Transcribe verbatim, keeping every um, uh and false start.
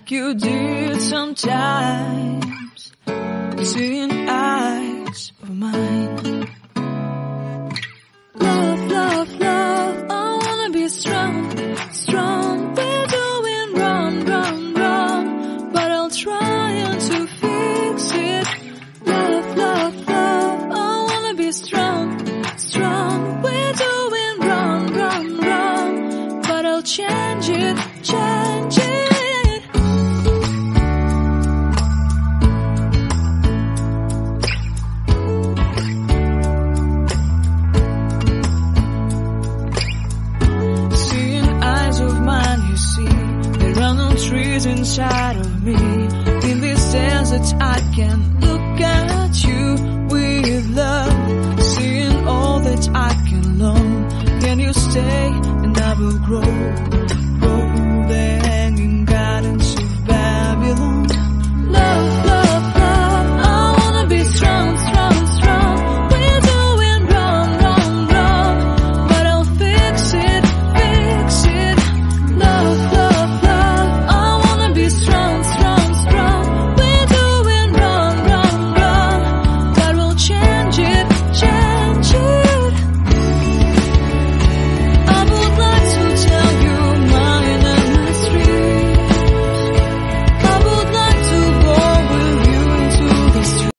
like you did sometimes, seeing eyes of mine. Love, love, love, I wanna be strong, strong. We're doing wrong, wrong, wrong, but I'll try to fix it. Love, love, love, I wanna be strong, strong. We're doing wrong, wrong, wrong, but I'll change it, change it. Trees inside of me, in this desert I can look at you with love, seeing all that I can learn. Can you stay and I will grow?